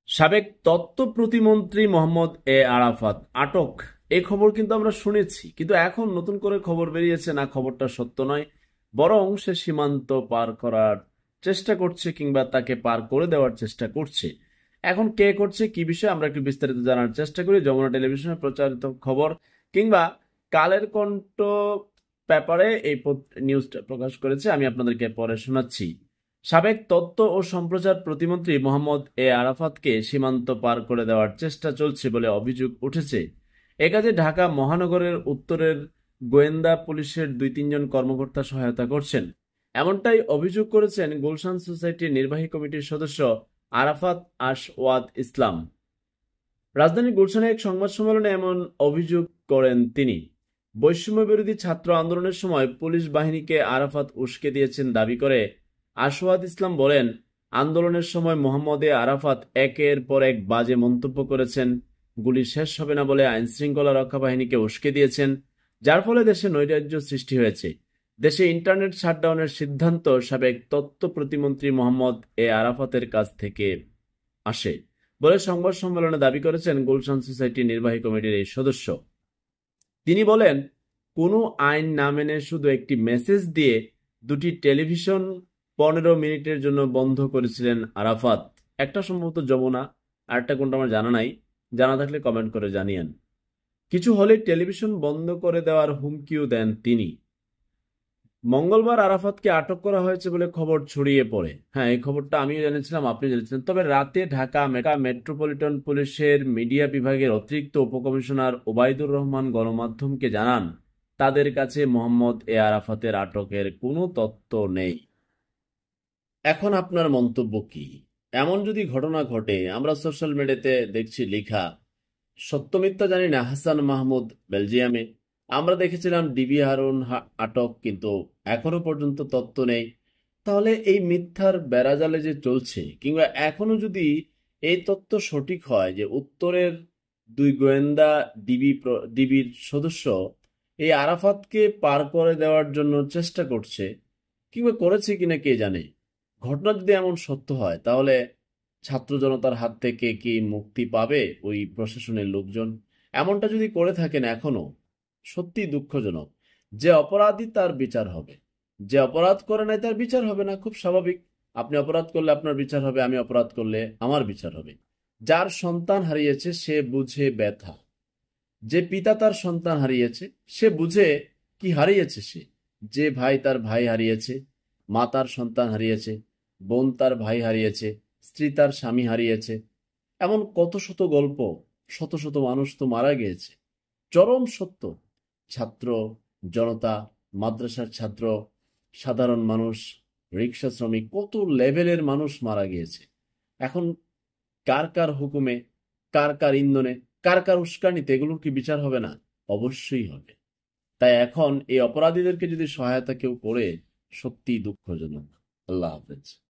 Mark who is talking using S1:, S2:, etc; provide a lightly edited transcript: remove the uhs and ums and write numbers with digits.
S1: সাবেক তথ্য প্রতিমন্ত্রী মোহাম্মদ এ আরাফাত আটক, এই খবর কিন্তু আমরা শুনেছি, কিন্তু এখন নতুন করে খবর বেরিয়েছে না খবরটা সত্য নয়, বরং সে সীমান্ত পার করার চেষ্টা করছে কিংবা তাকে পার করে দেওয়ার চেষ্টা করছে। এখন কে করছে কি বিষয়ে আমরা একটু বিস্তারিত জানার চেষ্টা করি। যমুনা টেলিভিশনে প্রচারিত খবর কিংবা কালের কণ্ঠ পেপারে এই নিউজটা প্রকাশ করেছে, আমি আপনাদেরকে পরে শোনাচ্ছি। সাবেক তথ্য ও সম্প্রচার প্রতিমন্ত্রী মোহাম্মদ এ আরাফাতকে সীমান্ত পার করে দেওয়ার চেষ্টা চলছে বলে অভিযোগ উঠেছে। এ কাজে ঢাকা মহানগরের উত্তরের গোয়েন্দা পুলিশের ২-৩ জন কর্মকর্তা সহায়তা করছেন, এমনটাই অভিযোগ করেছেন গুলশান সোসাইটির নির্বাহী কমিটির সদস্য আরাফাত আশওয়াদ ইসলাম। রাজধানীর গুলশানে এক সংবাদ সম্মেলনে এমন অভিযোগ করেন তিনি। বৈষম্য বিরোধী ছাত্র আন্দোলনের সময় পুলিশ বাহিনীকে আরাফাত উস্কে দিয়েছেন দাবি করে আশওয়াদ ইসলাম বলেন, আন্দোলনের সময় মোহাম্মদ এ আরাফাত একের পর এক বাজে মন্তব্য করেছেন, গুলি শেষ হবে না বলে আইন শৃঙ্খলা রক্ষা বাহিনীকে উস্কে দিয়েছেন, যার ফলে দেশে নৈরাজ্য সৃষ্টি হয়েছে। দেশে ইন্টারনেট শাটডাউনের সিদ্ধান্ত সাবেক তথ্য প্রতিমন্ত্রী মোহাম্মদ এ আরাফাতের কাছ থেকে আসে বলে সংবাদ সম্মেলনে দাবি করেছেন গুলশান সোসাইটির নির্বাহী কমিটির এই সদস্য। তিনি বলেন, কোনো আইন না মেনে শুধু একটি মেসেজ দিয়ে দুটি টেলিভিশন ১৫ মিনিটের জন্য বন্ধ করেছিলেন আরাফাত। একটা সম্ভবত যমুনা, আরেকটা কোনটা আমার জানা নাই, জানা থাকলে কমেন্ট করে জানিয়েন। কিছু হলে টেলিভিশন বন্ধ করে দেওয়ার হুমকিও দেন তিনি। মঙ্গলবার আরাফাতকে আটক করা হয়েছে বলে খবর ছড়িয়ে পড়ে। হ্যাঁ, এই খবরটা আমিও জেনেছিলাম, আপনি জেনেছিলেন। তবে রাতে ঢাকা মেট্রোপলিটন পুলিশের মিডিয়া বিভাগের অতিরিক্ত উপকমিশনার ওবায়দুর রহমান গণমাধ্যমকে জানান, তাদের কাছে মোহাম্মদ এ আরাফাতের আটকের কোনো তথ্য নেই। এখন আপনার মন্তব্য কি? এমন যদি ঘটনা ঘটে, আমরা সোশ্যাল মিডিয়াতে দেখছি লেখা, সত্য মিথ্যা জানি না, হাসান মাহমুদ বেলজিয়ামে, আমরা দেখেছিলাম ডিবি হারুন আটক, কিন্তু এখনো পর্যন্ত তথ্য নেই। তাহলে এই মিথ্যার বেড়াজালে যে চলছে, কিংবা এখনো যদি এই তথ্য সঠিক হয় যে উত্তরের ২ গোয়েন্দা ডিবির সদস্য এই আরাফাতকে পার করে দেওয়ার জন্য চেষ্টা করছে, কিংবা করেছে কিনা কে জানে, ঘটনা যদি এমন সত্য হয়, তাহলে ছাত্র জনতার হাত থেকে কি মুক্তি পাবে ওই প্রশাসনের লোকজন? এমনটা যদি করে থাকেন এখনো, সত্যি দুঃখজনক। যে অপরাধী তার বিচার হবে, যে অপরাধ করে নাই তার বিচার হবে না, খুব স্বাভাবিক। আপনি অপরাধ করলে আপনার বিচার হবে, আমি অপরাধ করলে আমার বিচার হবে। যার সন্তান হারিয়েছে সে বুঝে ব্যথা, যে পিতা তার সন্তান হারিয়েছে সে বুঝে কি হারিয়েছে সে, যে ভাই তার ভাই হারিয়েছে, মা তার সন্তান হারিয়েছে, বোন তার ভাই হারিয়েছে, স্ত্রী তার স্বামী হারিয়েছে, এমন কত শত গল্প, শত শত মানুষ তো মারা গিয়েছে। চরম সত্য। ছাত্র জনতা, মাদ্রাসার ছাত্র, সাধারণ মানুষ, রিক্সা শ্রমিক, কত লেভেলের মানুষ মারা গিয়েছে। এখন কার কার হুকুমে, কার কার ইন্ধনে, কার কার উস্কানিতে এগুলোর কি বিচার হবে না? অবশ্যই হবে। তাই এখন এই অপরাধীদেরকে যদি সহায়তা কেউ করে, সত্যিই দুঃখজনক। আল্লাহ হাফেজ।